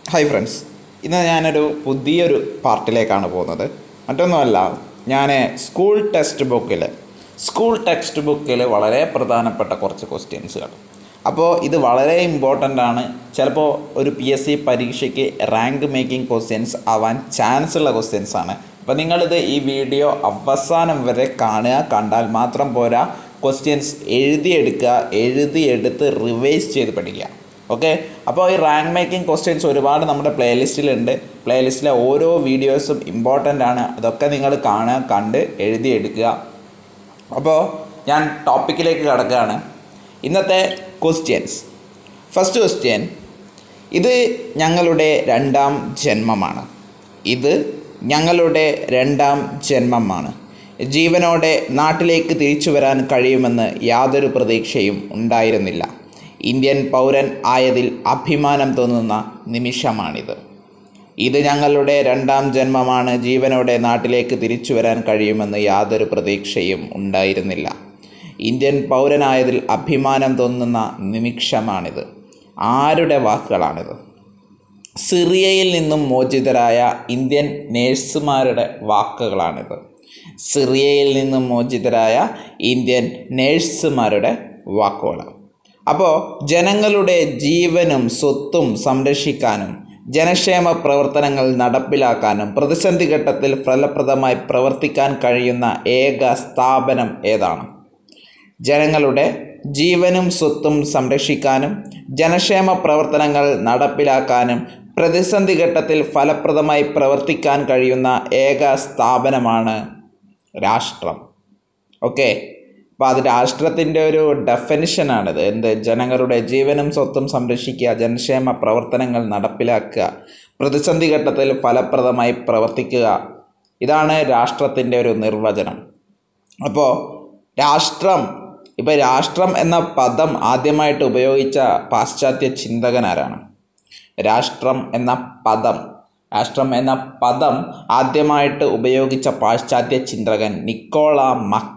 Hi friends, ഇന്ന് ഞാനൊരു പുതിയൊരു പാർട്ടിലേക്കാണ് പോകുന്നത്. മറ്റൊന്നുമല്ല, ഞാൻ സ്കൂൾ ടെക്സ്റ്റ് ബുക്കിൽ വളരെ പ്രധാനപ്പെട്ട കുറച്ച് ക്വസ്റ്റ്യൻസുകൾ. അപ്പോൾ ഇത് വളരെ ഇമ്പോർട്ടൻ്റ് ആണ്. ചിലപ്പോൾ ഒരു PSC പരീക്ഷയ്ക്ക് റാങ്ക് മേക്കിംഗ് ക്വസ്റ്റ്യൻസ് ആവാൻ ചാൻസ് ഉള്ള ക്വസ്റ്റ്യൻസ് ആണ്. അപ്പോൾ നിങ്ങളിത് ഈ വീഡിയോ അവസാനം വരെ കാണുക. കണ്ടാൽ മാത്രം പോരാ, ക്വസ്റ്റ്യൻസ് എഴുതിയെടുത്ത് റിവൈസ് ചെയ്ത് പഠിക്കുക. ഓക്കെ, അപ്പോൾ ഈ റാങ്ക് മേക്കിംഗ് ക്വസ്റ്റ്യൻസ് ഒരുപാട് നമ്മുടെ പ്ലേലിസ്റ്റിലുണ്ട്. പ്ലേലിസ്റ്റിലെ ഓരോ വീഡിയോസും ഇമ്പോർട്ടൻ്റ് ആണ്. അതൊക്കെ നിങ്ങൾ കാണുക, കണ്ട് എഴുതിയെടുക്കുക. അപ്പോൾ ഞാൻ ടോപ്പിക്കിലേക്ക് കടക്കുകയാണ്. ഇന്നത്തെ ക്വസ്റ്റ്യൻസ്. ഫസ്റ്റ് ക്വസ്റ്റ്യൻ, ഇത് ഞങ്ങളുടെ രണ്ടാം ജന്മമാണ്. ജീവനോടെ നാട്ടിലേക്ക് തിരിച്ചു വരാൻ കഴിയുമെന്ന് യാതൊരു പ്രതീക്ഷയും ഉണ്ടായിരുന്നില്ല. ഇന്ത്യൻ പൗരൻ ആയതിൽ അഭിമാനം തോന്നുന്ന നിമിഷമാണിത്. ഇത് ഞങ്ങളുടെ രണ്ടാം ജന്മമാണ്. ജീവനോടെ നാട്ടിലേക്ക് തിരിച്ചു വരാൻ കഴിയുമെന്ന് യാതൊരു പ്രതീക്ഷയും ഉണ്ടായിരുന്നില്ല. ഇന്ത്യൻ പൗരനായതിൽ അഭിമാനം തോന്നുന്ന നിമിഷമാണിത്. ആരുടെ വാക്കുകളാണിത്? സിറിയയിൽ നിന്നും മോചിതരായ ഇന്ത്യൻ നേഴ്സുമാരുടെ വാക്കുകളാണിത്. വാക്കുകൾ. അപ്പോൾ ജനങ്ങളുടെ ജീവനും സ്വത്തും സംരക്ഷിക്കാനും ജനക്ഷേമ പ്രവർത്തനങ്ങൾ നടപ്പിലാക്കാനും പ്രതിസന്ധി ഘട്ടത്തിൽ ഫലപ്രദമായി പ്രവർത്തിക്കാൻ കഴിയുന്ന ഏക സ്ഥാപനം ഏതാണ്? ജനങ്ങളുടെ ജീവനും സ്വത്തും സംരക്ഷിക്കാനും ജനക്ഷേമ പ്രവർത്തനങ്ങൾ നടപ്പിലാക്കാനും പ്രതിസന്ധി ഘട്ടത്തിൽ ഫലപ്രദമായി പ്രവർത്തിക്കാൻ കഴിയുന്ന ഏക സ്ഥാപനമാണ് രാഷ്ട്രം. ഓക്കെ, അപ്പോൾ അത് രാഷ്ട്രത്തിൻ്റെ ഒരു ഡെഫിനിഷനാണിത്. ജനങ്ങളുടെ ജീവനും സ്വത്തും സംരക്ഷിക്കുക, ജനക്ഷേമ പ്രവർത്തനങ്ങൾ നടപ്പിലാക്കുക, പ്രതിസന്ധി ഘട്ടത്തിൽ ഫലപ്രദമായി പ്രവർത്തിക്കുക. ഇതാണ് രാഷ്ട്രത്തിൻ്റെ ഒരു നിർവചനം. അപ്പോൾ രാഷ്ട്രം എന്ന പദം ആദ്യമായിട്ട് ഉപയോഗിച്ച പാശ്ചാത്യ ചിന്തകൻ ആരാണ്? രാഷ്ട്രം എന്ന പദം ആദ്യമായിട്ട് ഉപയോഗിച്ച പാശ്ചാത്യ ചിന്തകൻ നിക്കോളോ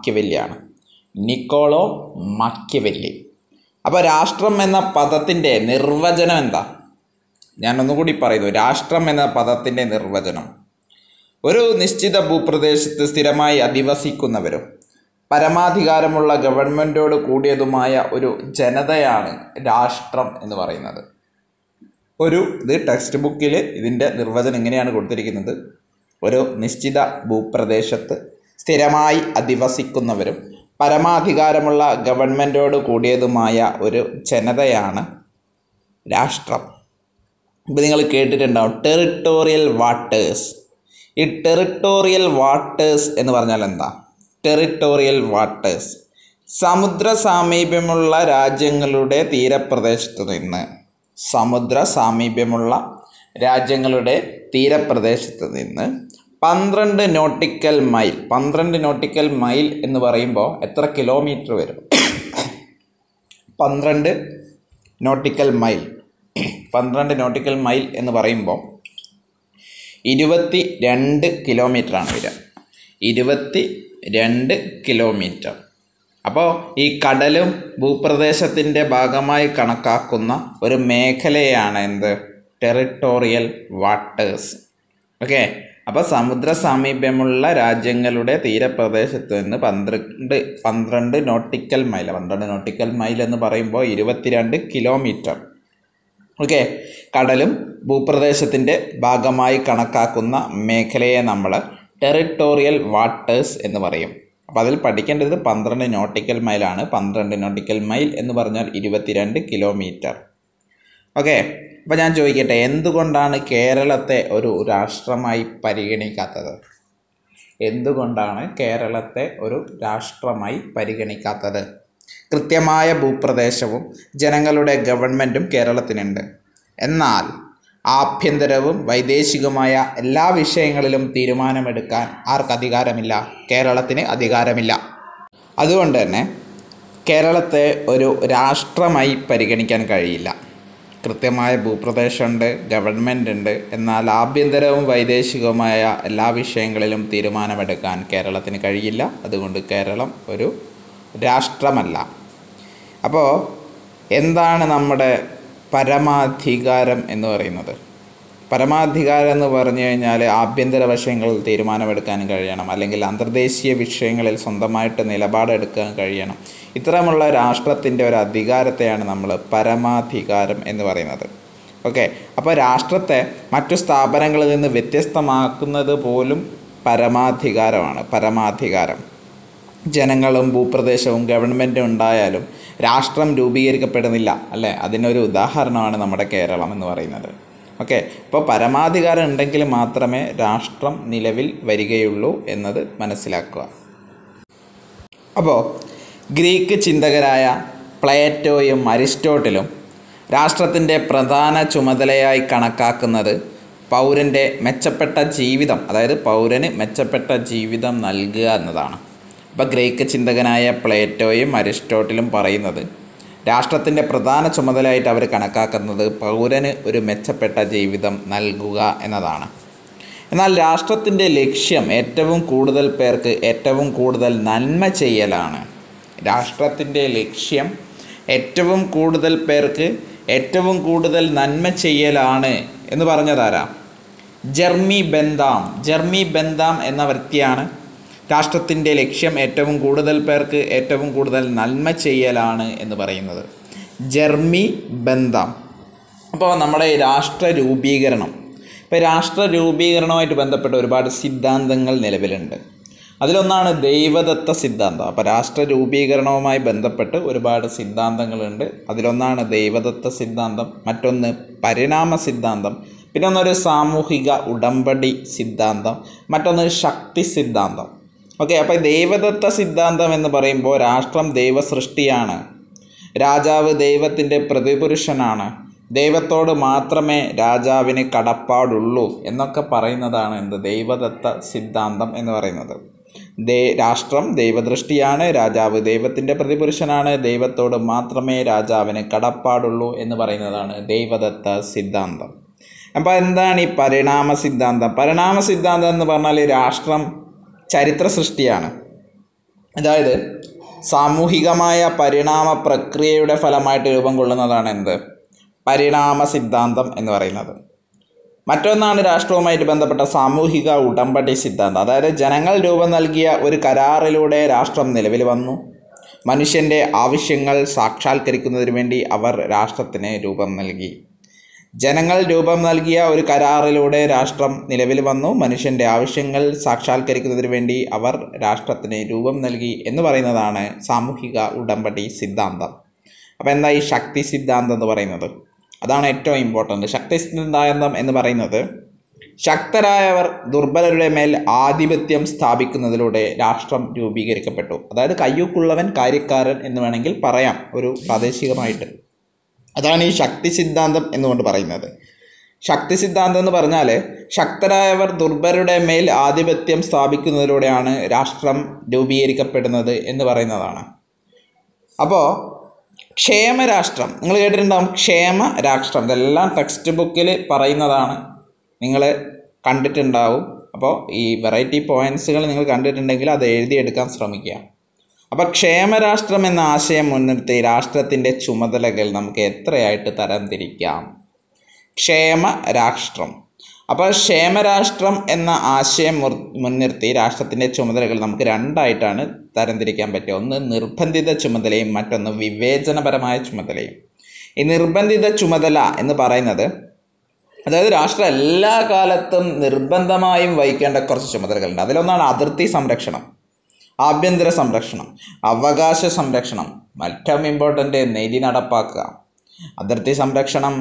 മാക്കിയവെല്ലി. അപ്പോൾ രാഷ്ട്രം എന്ന പദത്തിൻ്റെ നിർവചനം എന്താ? ഞാനൊന്നുകൂടി പറയുന്നു. രാഷ്ട്രം എന്ന പദത്തിൻ്റെ നിർവചനം: ഒരു നിശ്ചിത ഭൂപ്രദേശത്ത് സ്ഥിരമായി അധിവസിക്കുന്നവരും പരമാധികാരമുള്ള ഗവൺമെൻറ്റോട് കൂടിയതുമായ ഒരു ജനതയാണ് രാഷ്ട്രം എന്ന് പറയുന്നത്. ഇത് ടെക്സ്റ്റ് ബുക്കിൽ ഇതിൻ്റെ നിർവചനം ഇങ്ങനെയാണ് കൊടുത്തിരിക്കുന്നത്: ഒരു നിശ്ചിത ഭൂപ്രദേശത്ത് സ്ഥിരമായി അധിവസിക്കുന്നവരും പരമാധികാരമുള്ള ഗവൺമെൻറ്റോട് കൂടിയതുമായ ഒരു ജനതയാണ് രാഷ്ട്രം. ഇപ്പോൾ നിങ്ങൾ കേട്ടിട്ടുണ്ടാവും ടെറിട്ടോറിയൽ വാട്ടേഴ്സ്. ഈ ടെറിട്ടോറിയൽ വാട്ടേഴ്സ് എന്ന് പറഞ്ഞാൽ എന്താ? ടെറിട്ടോറിയൽ വാട്ടേഴ്സ് സമുദ്ര സാമീപ്യമുള്ള രാജ്യങ്ങളുടെ തീരപ്രദേശത്ത് നിന്ന് 12 നോട്ടിക്കൽ മൈൽ എന്ന് പറയുമ്പോൾ എത്ര കിലോമീറ്റർ വരും? 12 നോട്ടിക്കൽ മൈൽ എന്ന് പറയുമ്പോൾ 22 കിലോമീറ്ററാണ് വരിക. 22 കിലോമീറ്റർ. അപ്പോൾ ഈ കടലും ഭൂപ്രദേശത്തിൻ്റെ ഭാഗമായി കണക്കാക്കുന്ന ഒരു മേഖലയാണ് ടെറിട്ടോറിയൽ വാട്ടേഴ്സ്. ഓക്കെ, അപ്പോൾ സമുദ്ര സാമീപ്യമുള്ള രാജ്യങ്ങളുടെ തീരപ്രദേശത്ത് നിന്ന് 12 നോട്ടിക്കൽ മൈൽ എന്ന് പറയുമ്പോൾ 22 കിലോമീറ്റർ. ഓക്കെ, കടലും ഭൂപ്രദേശത്തിൻ്റെ ഭാഗമായി കണക്കാക്കുന്ന മേഖലയെ നമ്മൾ ടെറിട്ടോറിയൽ വാട്ടേഴ്സ് എന്ന് പറയും. അപ്പോൾ അതിൽ പഠിക്കേണ്ടത് 12 നോട്ടിക്കൽ മൈലാണ്. 12 നോട്ടിക്കൽ മൈൽ എന്ന് പറഞ്ഞാൽ 22 കിലോമീറ്റർ. ഓക്കെ, അപ്പോൾ ഞാൻ ചോദിക്കട്ടെ, എന്തുകൊണ്ടാണ് കേരളത്തെ ഒരു രാഷ്ട്രമായി പരിഗണിക്കാത്തത്? കൃത്യമായ ഭൂപ്രദേശവും ജനങ്ങളുടെ ഗവൺമെൻറ്റും കേരളത്തിനുണ്ട്. എന്നാൽ ആഭ്യന്തരവും വൈദേശികവുമായ എല്ലാ വിഷയങ്ങളിലും തീരുമാനമെടുക്കാൻ ആർക്കധികാരമില്ല? കേരളത്തിന് അധികാരമില്ല. അതുകൊണ്ട് തന്നെ കേരളത്തെ ഒരു രാഷ്ട്രമായി പരിഗണിക്കാൻ കഴിയില്ല. കൃത്യമായ ഭൂപ്രദേശമുണ്ട്, ഗവൺമെൻറ് ഉണ്ട്, എന്നാൽ ആഭ്യന്തരവും വൈദേശികവുമായ എല്ലാ വിഷയങ്ങളിലും തീരുമാനമെടുക്കാൻ കേരളത്തിന് കഴിയില്ല. അതുകൊണ്ട് കേരളം ഒരു രാഷ്ട്രമല്ല. അപ്പോൾ എന്താണ് നമ്മുടെ പരമാധികാരം എന്ന് പറയുന്നത്? പരമാധികാരം എന്ന് പറഞ്ഞു കഴിഞ്ഞാൽ ആഭ്യന്തര വിഷയങ്ങളിൽ തീരുമാനമെടുക്കാൻ കഴിയണം, അല്ലെങ്കിൽ അന്തർദേശീയ വിഷയങ്ങളിൽ സ്വന്തമായിട്ട് നിലപാടെടുക്കാൻ കഴിയണം. ഇത്തരമുള്ള രാഷ്ട്രത്തിൻ്റെ ഒരു അധികാരത്തെയാണ് നമ്മൾ പരമാധികാരം എന്ന് പറയുന്നത്. ഓക്കെ, അപ്പോൾ രാഷ്ട്രത്തെ മറ്റു സ്ഥാപനങ്ങളിൽ നിന്ന് വ്യത്യസ്തമാക്കുന്നത് പോലും പരമാധികാരമാണ്. പരമാധികാരം ജനങ്ങളും ഭൂപ്രദേശവും ഗവൺമെൻറ്റും ഉണ്ടായാലും രാഷ്ട്രം രൂപീകരിക്കപ്പെടുന്നില്ല അല്ലേ? അതിനൊരു ഉദാഹരണമാണ് നമ്മുടെ കേരളം എന്ന് പറയുന്നത്. ഓക്കെ, അപ്പോൾ പരമാധികാരം ഉണ്ടെങ്കിൽ മാത്രമേ രാഷ്ട്രം നിലവിൽ വരികയുള്ളൂ എന്നത് മനസ്സിലാക്കുക. അപ്പോൾ ഗ്രീക്ക് ചിന്തകരായ പ്ലേറ്റോയും അരിസ്റ്റോട്ടിലും രാഷ്ട്രത്തിൻ്റെ പ്രധാന ചുമതലയായി കണക്കാക്കുന്നത് പൗരൻ്റെ മെച്ചപ്പെട്ട ജീവിതം, അതായത് പൗരന് മെച്ചപ്പെട്ട ജീവിതം നൽകുക എന്നതാണ്. അപ്പോൾ ഗ്രീക്ക് ചിന്തകനായ പ്ലേറ്റോയും അരിസ്റ്റോട്ടിലും പറയുന്നത് രാഷ്ട്രത്തിൻ്റെ പ്രധാന ചുമതലയായിട്ട് അവർ കണക്കാക്കുന്നത് പൗരന് ഒരു മെച്ചപ്പെട്ട ജീവിതം നൽകുക എന്നതാണ്. എന്നാൽ രാഷ്ട്രത്തിൻ്റെ ലക്ഷ്യം ഏറ്റവും കൂടുതൽ പേർക്ക് ഏറ്റവും കൂടുതൽ നന്മ ചെയ്യലാണ്. രാഷ്ട്രത്തിൻ്റെ ലക്ഷ്യം ഏറ്റവും കൂടുതൽ പേർക്ക് ഏറ്റവും കൂടുതൽ നന്മ ചെയ്യലാണ് എന്ന് പറഞ്ഞതാരാ? ജെർമി ബെന്താം എന്ന വ്യക്തിയാണ് രാഷ്ട്രത്തിൻ്റെ ലക്ഷ്യം ഏറ്റവും കൂടുതൽ പേർക്ക് ഏറ്റവും കൂടുതൽ നന്മ ചെയ്യലാണ് എന്ന് പറയുന്നത്. Jeremy Bentham. അപ്പോൾ നമ്മുടെ രാഷ്ട്ര രൂപീകരണം, ഇപ്പോൾ രാഷ്ട്ര രൂപീകരണവുമായിട്ട് ബന്ധപ്പെട്ട ഒരുപാട് സിദ്ധാന്തങ്ങൾ നിലവിലുണ്ട്. അതിലൊന്നാണ് ദൈവദത്ത സിദ്ധാന്തം. അപ്പോൾ രാഷ്ട്ര രൂപീകരണവുമായി ബന്ധപ്പെട്ട് ഒരുപാട് സിദ്ധാന്തങ്ങളുണ്ട്. അതിലൊന്നാണ് ദൈവദത്ത സിദ്ധാന്തം, മറ്റൊന്ന് പരിണാമ സിദ്ധാന്തം, പിന്നെ ഒന്നൊരു സാമൂഹിക ഉടമ്പടി സിദ്ധാന്തം, മറ്റൊന്ന് ശക്തി സിദ്ധാന്തം. ഓക്കെ, അപ്പോൾ ദൈവദത്ത സിദ്ധാന്തം എന്ന് പറയുമ്പോൾ രാഷ്ട്രം ദൈവസൃഷ്ടിയാണ്, രാജാവ് ദൈവത്തിൻ്റെ പ്രതിപുരുഷനാണ്, ദൈവത്തോട് മാത്രമേ രാജാവിന് കടപ്പാടുള്ളൂ എന്നൊക്കെ പറയുന്നതാണ് എന്ത് ദൈവദത്ത സിദ്ധാന്തം എന്ന് പറയുന്നത്. രാഷ്ട്രം ദൈവദൃഷ്ടിയാണ്, രാജാവ് ദൈവത്തിൻ്റെ പ്രതിപുരുഷനാണ്, ദൈവത്തോട് മാത്രമേ രാജാവിന് കടപ്പാടുള്ളൂ എന്ന് പറയുന്നതാണ് ദൈവദത്ത സിദ്ധാന്തം. അപ്പോൾ എന്താണ് ഈ പരിണാമ സിദ്ധാന്തം? പരിണാമ സിദ്ധാന്തം എന്ന് പറഞ്ഞാൽ രാഷ്ട്രം ചരിത്ര സൃഷ്ടിയാണ്. അതായത് സാമൂഹികമായ പരിണാമ പ്രക്രിയയുടെ ഫലമായിട്ട് രൂപം കൊള്ളുന്നതാണ് എന്ത് പരിണാമ സിദ്ധാന്തം എന്ന് പറയുന്നത്. മറ്റൊന്നാണ് രാഷ്ട്രവുമായിട്ട് ബന്ധപ്പെട്ട സാമൂഹിക ഉടമ്പടി സിദ്ധാന്തം. അതായത് ജനങ്ങൾ രൂപം നൽകിയ ഒരു കരാറിലൂടെ രാഷ്ട്രം നിലവിൽ വന്നു. മനുഷ്യൻ്റെ ആവശ്യങ്ങൾ സാക്ഷാത്കരിക്കുന്നതിന് വേണ്ടി അവർ രാഷ്ട്രത്തിന് രൂപം നൽകി. ജനങ്ങൾ രൂപം നൽകിയ ഒരു കരാറിലൂടെ രാഷ്ട്രം നിലവിൽ വന്നു. മനുഷ്യൻ്റെ ആവശ്യങ്ങൾ സാക്ഷാത്കരിക്കുന്നതിന് വേണ്ടി അവർ രാഷ്ട്രത്തിന് രൂപം നൽകി എന്ന് പറയുന്നതാണ് സാമൂഹിക ഉടമ്പടി സിദ്ധാന്തം. അപ്പോൾ എന്താ ഈ ശക്തി സിദ്ധാന്തം എന്ന് പറയുന്നത്? അതാണ് ഏറ്റവും ഇമ്പോർട്ടൻ്റ്. ശക്തി സിദ്ധാന്തം എന്ന് പറയുന്നത് ശക്തരായവർ ദുർബലരുടെ മേൽ ആധിപത്യം സ്ഥാപിക്കുന്നതിലൂടെ രാഷ്ട്രം രൂപീകരിക്കപ്പെട്ടു. അതായത് കയ്യൂക്കുള്ളവൻ കാര്യക്കാരൻ എന്ന് വേണമെങ്കിൽ പറയാം ഒരു പ്രാദേശികമായിട്ട്. അതാണ് ഈ ശക്തി സിദ്ധാന്തം എന്നുകൊണ്ട് പറയുന്നത്. ശക്തി സിദ്ധാന്തം എന്ന് പറഞ്ഞാൽ ശക്തരായവർ ദുർബലരുടെ മേൽ ആധിപത്യം സ്ഥാപിക്കുന്നതിലൂടെയാണ് രാഷ്ട്രം രൂപീകരിക്കപ്പെടുന്നത് എന്ന് പറയുന്നതാണ്. അപ്പോൾ ക്ഷേമരാഷ്ട്രം നിങ്ങൾ കേട്ടിട്ടുണ്ടാകും. ക്ഷേമരാഷ്ട്രം ഇതെല്ലാം ടെക്സ്റ്റ് ബുക്കിൽ പറയുന്നതാണ്, നിങ്ങൾ കണ്ടിട്ടുണ്ടാവും. അപ്പോൾ ഈ വെറൈറ്റി പോയിൻറ്റ്സുകൾ നിങ്ങൾ കണ്ടിട്ടുണ്ടെങ്കിൽ അത് എഴുതിയെടുക്കാൻ ശ്രമിക്കുക. അപ്പോൾ ക്ഷേമരാഷ്ട്രം എന്ന ആശയം മുൻനിർത്തി രാഷ്ട്രത്തിൻ്റെ ചുമതലകൾ നമുക്ക് എത്രയായിട്ട് തരംതിരിക്കാം? ക്ഷേമരാഷ്ട്രം. അപ്പോൾ ക്ഷേമരാഷ്ട്രം എന്ന ആശയം മുൻനിർത്തി രാഷ്ട്രത്തിൻ്റെ ചുമതലകൾ നമുക്ക് രണ്ടായിട്ടാണ് തരംതിരിക്കാൻ പറ്റുക. ഒന്ന് നിർബന്ധിത ചുമതലയും മറ്റൊന്ന് വിവേചനപരമായ ചുമതലയും. ഈ നിർബന്ധിത ചുമതല എന്ന് പറയുന്നത് അതായത് രാഷ്ട്രം എല്ലാ കാലത്തും നിർബന്ധമായും വഹിക്കേണ്ട കുറച്ച് ചുമതലകളുണ്ട്. അതിലൊന്നാണ് അതിർത്തി സംരക്ഷണം, ആഭ്യന്തര സംരക്ഷണം, അവകാശ സംരക്ഷണം, ഏറ്റവും ഇമ്പോർട്ടൻ്റ് നീതി നടപ്പാക്കുക. അതിർത്തി സംരക്ഷണം,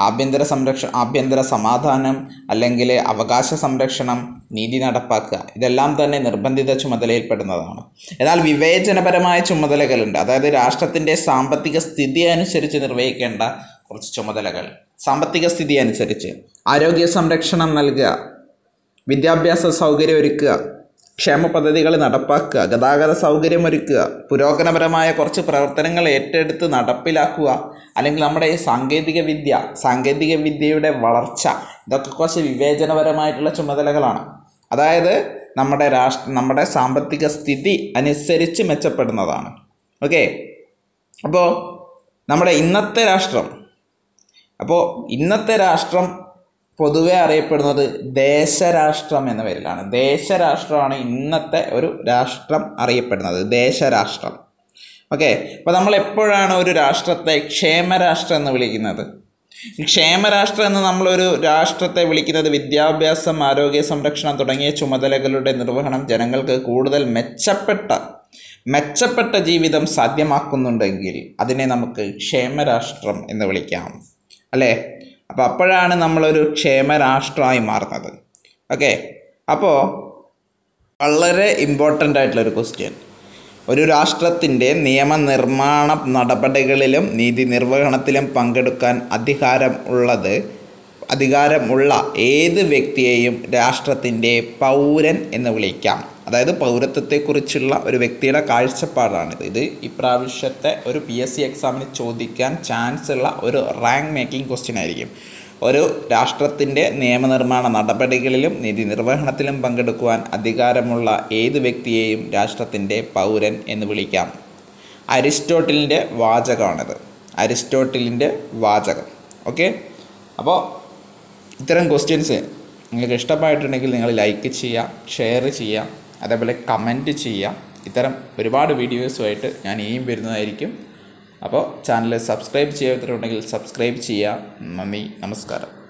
ആഭ്യന്തര സമാധാനം, അല്ലെങ്കിൽ അവകാശ സംരക്ഷണം, നീതി നടപ്പാക്കുക, ഇതെല്ലാം തന്നെ നിർബന്ധിത ചുമതലയിൽപ്പെടുന്നതാണ്. എന്നാൽ വിവേചനപരമായ ചുമതലകളുണ്ട്. അതായത് രാഷ്ട്രത്തിൻ്റെ സാമ്പത്തിക സ്ഥിതി അനുസരിച്ച് നിർവഹിക്കേണ്ട കുറച്ച് ചുമതലകൾ. സാമ്പത്തിക സ്ഥിതി അനുസരിച്ച് ആരോഗ്യ സംരക്ഷണം നൽകുക, വിദ്യാഭ്യാസ സൗകര്യം ഒരുക്കുക, ക്ഷേമ പദ്ധതികൾ നടപ്പാക്കുക, ഗതാഗത സൗകര്യം ഒരുക്കുക, പുരോഗമനപരമായ കുറച്ച് പ്രവർത്തനങ്ങൾ ഏറ്റെടുത്ത് നടപ്പിലാക്കുക, അല്ലെങ്കിൽ നമ്മുടെ ഈ സാങ്കേതിക വിദ്യയുടെ വളർച്ച, ഇതൊക്കെ കുറച്ച് വിവേചനപരമായിട്ടുള്ള ചുമതലകളാണ്. അതായത് നമ്മുടെ സാമ്പത്തിക സ്ഥിതി അനുസരിച്ച് മെച്ചപ്പെടുന്നതാണ്. ഓക്കെ, അപ്പോൾ നമ്മുടെ ഇന്നത്തെ രാഷ്ട്രം പൊതുവെ അറിയപ്പെടുന്നത് ദേശരാഷ്ട്രം എന്ന പേരിലാണ്. ദേശരാഷ്ട്രമാണ് ഇന്നത്തെ ഒരു രാഷ്ട്രം അറിയപ്പെടുന്നത്, ദേശരാഷ്ട്രം. ഓക്കെ, അപ്പോൾ നമ്മൾ എപ്പോഴാണ് ഒരു രാഷ്ട്രത്തെ ക്ഷേമരാഷ്ട്രം എന്ന് വിളിക്കുന്നത്? ക്ഷേമരാഷ്ട്രം എന്ന് നമ്മളൊരു രാഷ്ട്രത്തെ വിളിക്കുന്നത് വിദ്യാഭ്യാസം, ആരോഗ്യ സംരക്ഷണം തുടങ്ങിയ ചുമതലകളുടെ നിർവഹണം ജനങ്ങൾക്ക് കൂടുതൽ മെച്ചപ്പെട്ട ജീവിതം സാധ്യമാക്കുന്നുണ്ടെങ്കിൽ അതിനെ നമുക്ക് ക്ഷേമരാഷ്ട്രം എന്ന് വിളിക്കാം, അല്ലേ? അപ്പോൾ അപ്പോഴാണ് നമ്മളൊരു ക്ഷേമരാഷ്ട്രമായി മാറുന്നത്. ഓക്കെ, അപ്പോൾ വളരെ ഇമ്പോർട്ടൻ്റ് ആയിട്ടുള്ളൊരു ക്വസ്റ്റ്യൻ. ഒരു രാഷ്ട്രത്തിൻ്റെ നിയമനിർമ്മാണ നടപടികളിലും നീതി നിർവഹണത്തിലും പങ്കെടുക്കാൻ അധികാരമുള്ള ഏത് വ്യക്തിയെയും രാഷ്ട്രത്തിൻ്റെ പൗരൻ എന്ന് വിളിക്കാം. അതായത് പൗരത്വത്തെക്കുറിച്ചുള്ള ഒരു വ്യക്തിയുടെ കാഴ്ചപ്പാടാണിത്. ഇത് ഇപ്രാവശ്യത്തെ ഒരു PSC എക്സാമിന് ചോദിക്കാൻ ചാൻസ് ഉള്ള ഒരു റാങ്ക് മേക്കിംഗ് ക്വസ്റ്റ്യൻ ആയിരിക്കും. ഒരു രാഷ്ട്രത്തിൻ്റെ നിയമനിർമ്മാണ നടപടികളിലും നീതി നിർവഹണത്തിലും പങ്കെടുക്കുവാൻ അധികാരമുള്ള ഏത് വ്യക്തിയെയും രാഷ്ട്രത്തിൻ്റെ പൗരൻ എന്ന് വിളിക്കാം. അരിസ്റ്റോട്ടിലിൻ്റെ വാചകമാണിത്, അരിസ്റ്റോട്ടിലിൻ്റെ വാചകം. ഓക്കെ, അപ്പോൾ ഇത്തരം ക്വസ്റ്റ്യൻസ് നിങ്ങൾക്ക് ഇഷ്ടമായിട്ടുണ്ടെങ്കിൽ നിങ്ങൾ ലൈക്ക് ചെയ്യുക, ഷെയർ ചെയ്യുക, അതേപോലെ കമൻറ്റ് ചെയ്യുക. ഇത്തരം ഒരുപാട് വീഡിയോസുമായിട്ട് ഞാൻ ഇനിയും വരുന്നതായിരിക്കും. അപ്പോൾ ചാനൽ സബ്സ്ക്രൈബ് ചെയ്യാത്തവരുണ്ടെങ്കിൽ സബ്സ്ക്രൈബ് ചെയ്യുക. നന്ദി, നമസ്കാരം.